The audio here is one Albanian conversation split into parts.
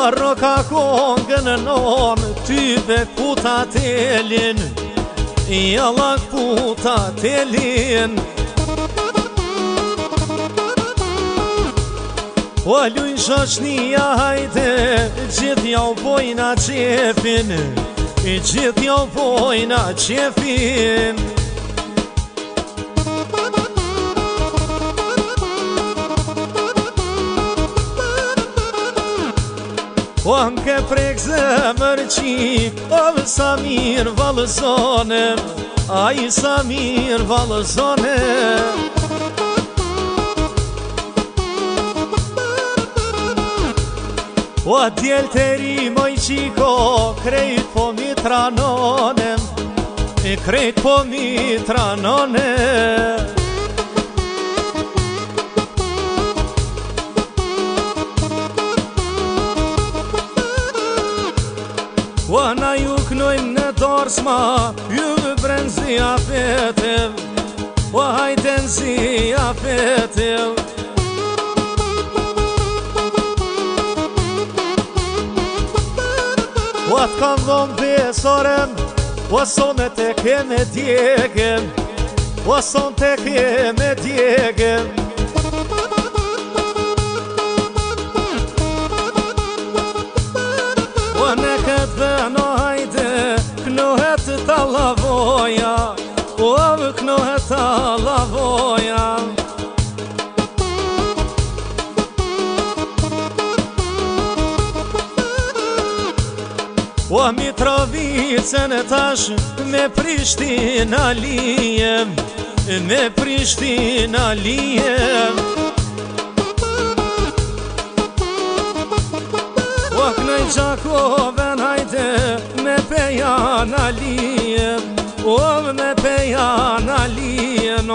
roka kongën non, tyve puta telin, jallak puta telin. O luj shoqnia hajde, gjithë ja u bojna qefin, gjithë ja u bojna qefin. O m'ke prek zemër qik, o sa mirë valëzonem, ai sa mirë valëzonem. O djel të ri moj qiko, krejt po mi tranonem, krejt po mi tranonem. O na ju knojmë në dorsma, ju brenzi afetev, o hajden zi afetev. O të kam dhom besorem, o son e te keme djegem, o son te keme djegem. O në këtë vëno hajde, knohet të lavoja, o knohet të lavoja. O Mitrovicën tash me Prishtina lijem, me Prishtina lijem. O knoj Gjakoven hajde me Pejana lijem, o me Pejana lijem.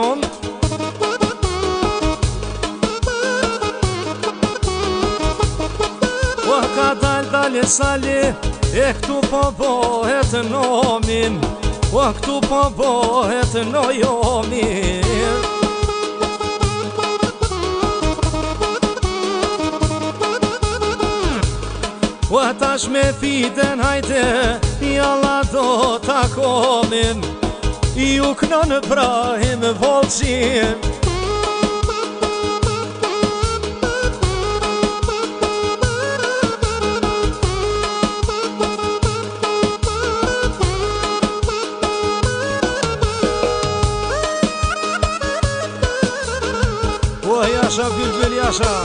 O ka dal sali, e këtu po bohet nomin, o këtu po bohet nojomin. O tash me fiden hajde, jalla do takonin, ju knon Brahim Volqin. O Jasha bülbül Jasha,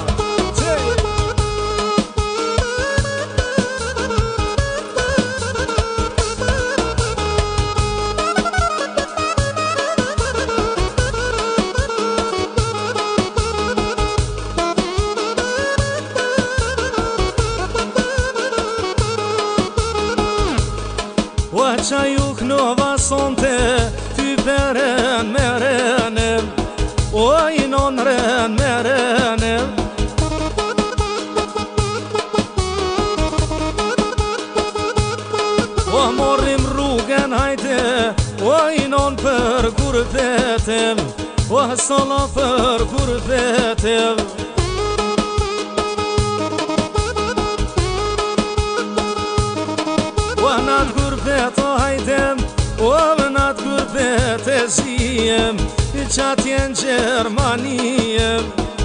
o qa ju knova sonte, ty beren me renem, o i non ren me renem. O morrim rrugën hajde, o i non për gurbetem, o sola për gurbetem. O nat gurbet o hajdem, o nat gurbet e zijem, qatjen Gjermanijem.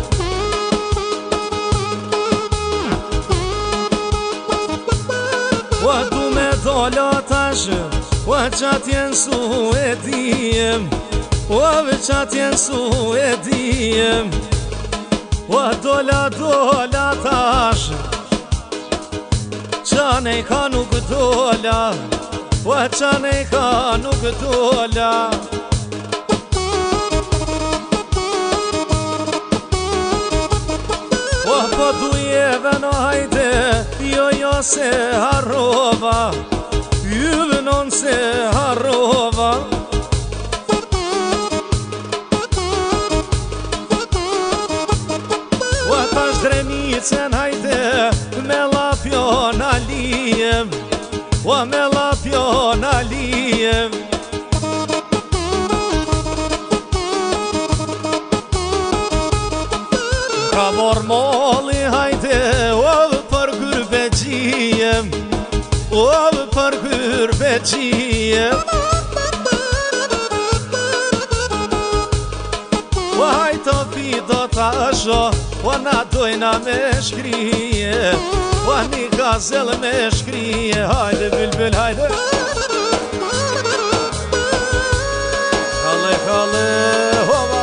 O du me dola tash, o qatjen Suedijem, o qatjen Suedijem. O dola tash, qanej ka nuk dola, o qanej ka nuk dola. O po dujeve no hajde, jo se harrova, juve non se harrova. O tash Drenicën hajde, me lapion alijem, o me lapion alijem. Ka mor molli hajde, o për gurbeqi O për kërbe qije O hajto pito ta asho O na dojna me shkrije O një gazel me shkrije Hajde bilbil hajde Kale kale hova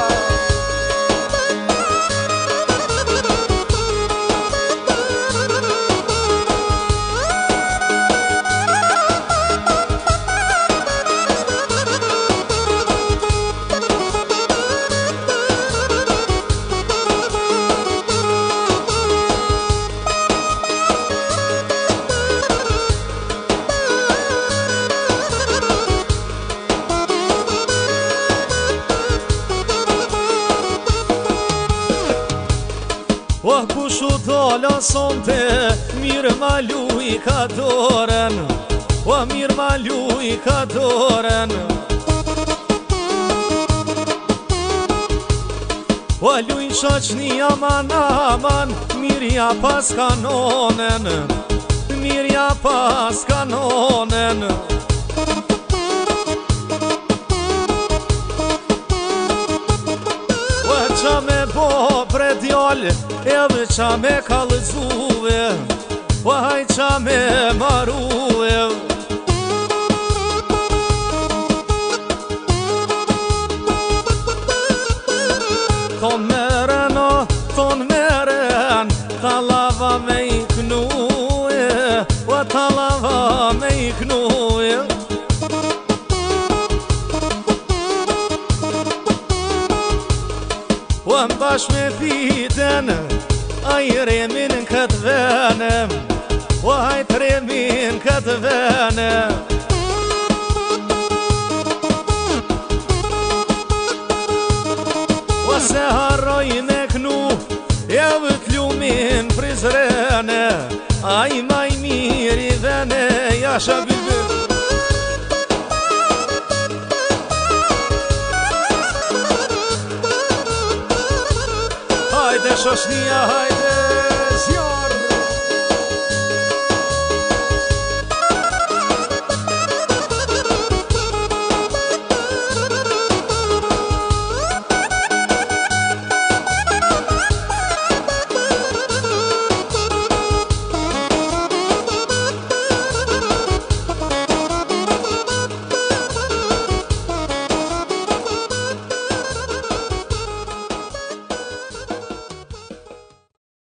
Oh, kushu dola sonte, mirë ma luj ka doren Oh, mirë ma luj ka doren Oh, luj shaqni aman aman, mirja pas kanonen Mirja pas kanonen Qa me bo bre djall, edhe qa me kalëzuve O haj qa me maruve Ton meren o, ton meren Talava me I knuje O talava me I knuje O mbash me piten A I remin në këtë vene O hajt remin këtë vene O se harroj me knu E vë t'lumin prizrene A I maj miri vene Jasha bilbil Hajde shoshnia, hajde